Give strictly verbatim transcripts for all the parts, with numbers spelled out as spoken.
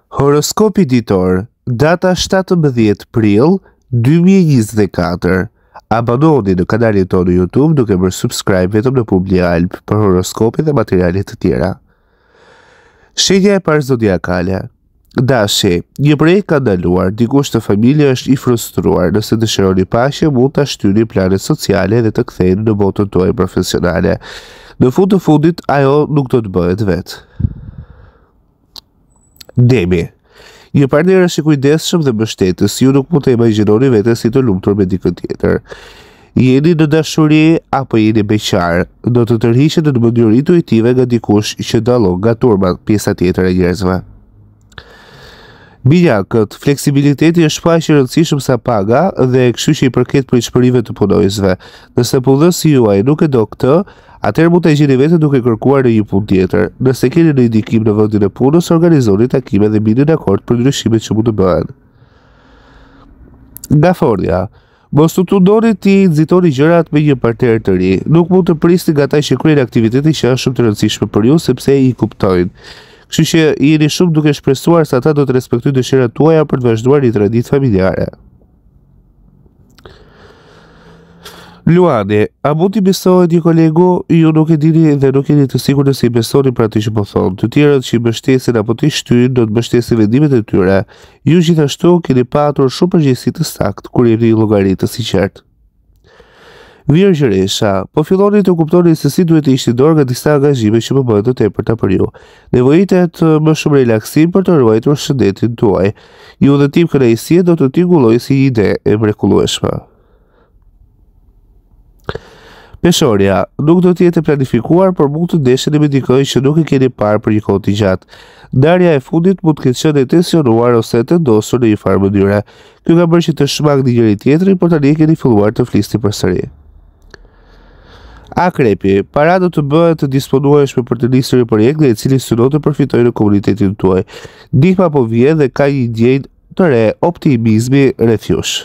Horoskopi ditor, data shtatëmbëdhjetë prill dy mijë e njëzet e katër. Abononi në kanalin tonë në YouTube duke bërë subscribe vetëm në Publi Alb për horoskopi dhe materialet të tjera. Shenja e parë zodiakale. Dashi, një projekt ka ndaluar, dikush të familje është i frustruar, nëse dëshironi paqe mund ta shtyni planet sociale dhe të ktheheni në botën tuaj profesionale. Në fund të fundit, ajo nuk do të bëhet vetë. Demi, një partner është i kujdesshëm dhe mbështetës, ju nuk mund të imagjinoni veten si të lumtur me dikë tjetër. Jeni në dashuri apo jeni beqar, do të tërhiqet në mënyrë intuitive nga dikush që dallon nga turma pjesa tjetër e njerëzve. Bijakët, fleksibiliteti është pa aq i rëndësishëm sa paga dhe kështu që i përket pritshmërive të punojësve. Nëse punëdhësi juaj nuk e do këtë, atëherë mund të gjeni veten duke kërkuar në një punë tjetër. Nëse keni në ndikim në vendin e punës, organizoni takime dhe bini dakord për ndryshimet që mund të bëhen. Nga Forja, mos të tundoni ti nxitoni gjërat me një partner të ri. Nuk mund të prisni nga ata që kryejnë aktivitete që janë shumë të rëndësishme për ju sepse i kuptojnë. Kështu që jeni shumë duke shpresuar se ata do të respektojnë dëshirat tuaja për të vazhduar një traditë familjare. Luani, a mund t'i besohet një kolegu? Ju nuk e dini dhe nuk jeni të sigurt se i besoni për atë që po thonë. Të tjerët që i mbështesin apo t'i shtyjnë do të mbështesin vendimet e tyre. Ju gjithashtu keni patur shumë përgjegjësi të saktë kur jeni llogaritë të sinqertë. Virgjëresha, po filloni të kuptoni se si duhet të ishni dorë nga disa angazhime që po bëhen të tepërta për ju. Nevojitet më shumë relaksim për të ruajtur shëndetin tuaj. Ju dhe tim kënaqësie do të tingëllojë si një ide e mrekullueshme. Peshorja, nuk do të jetë planifikuar, por mund të ndesheni me dikë që nuk e keni parë për një kohë të gjatë. Ndarja e fundit mund të ketë qenë e tensionuar ose të ndosur në një farë mënyre. Kjo ka bërë që të shmangni njëri tjetrin, por tani keni filluar të flisni përsëri. Akrepi, para do të bëhet të disponueshme për të nisur një projekt nga i cili synon të përfitojë në komunitetin tuaj. Ndihma po vjen dhe ka një ndjenjë të re optimizmi rreth jush.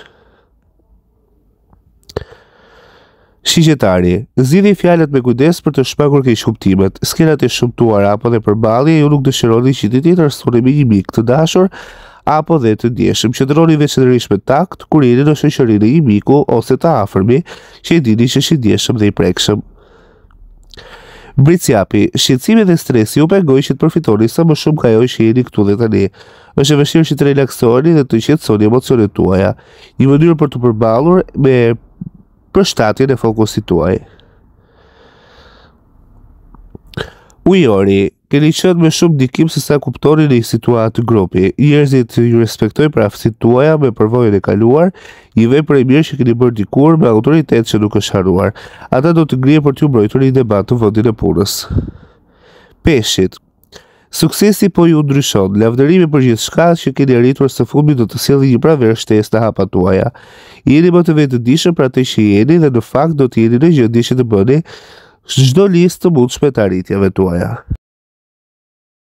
Shigjetari, zgjidhni fjalët me kujdes për të shmangur keqkuptimet. Skelat e shëmtuara apo dhe përballje ju nuk dëshironi që ti tjetër stoni me një mik të dashur apo dhe të ndjeshëm. Qëndroni veçanërisht me takt kur jeni në shoqërinë e një miku ose të afërmi që e dini që është i ndjeshëm dhe i prekshëm. Bricjapi, shqetësimi dhe stresi ju pengojnë që të përfitoni sa më shumë nga ajo që jeni këtu dhe tani. Është e vështirë që të relaksoheni dhe të qetësoni emocionet tuaja. Një mënyrë për të përballur me përshtatjen e fokusit tuaj. Ujori, keni qenë me shumë ndikim se sa kuptoni në një situatë grupi. Njerëzit ju respektojnë për aftësitë tuaja me përvojën e kaluar, një vepër e mirë që keni bërë dikur me autoritet që nuk është haruar. Ata do të ngrihen për t'ju mbrojtur në një debat të vendin e punës. Peshqit, suksesi po ju ndryshon, lavdërimi për gjithçka që keni arritur së fundmi do të sjellë një pranverë shtesë të hapat tuaja. Jeni më të vetëdijshëm për atë që jeni dhe në fakt do të jeni në gjendje që të bëni çdo listë të mundshme të arritjeve tuaja.